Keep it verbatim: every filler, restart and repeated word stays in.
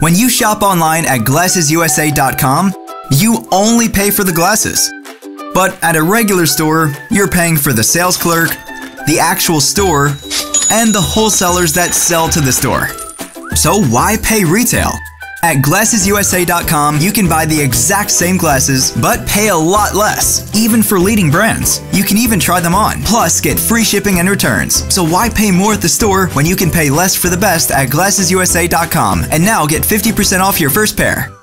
When you shop online at glasses U S A dot com, you only pay for the glasses. But at a regular store, you're paying for the sales clerk, the actual store, and the wholesalers that sell to the store. So why pay retail? At glasses U S A dot com, you can buy the exact same glasses, but pay a lot less, even for leading brands. You can even try them on, plus get free shipping and returns. So why pay more at the store when you can pay less for the best at glasses U S A dot com? And now get fifty percent off your first pair.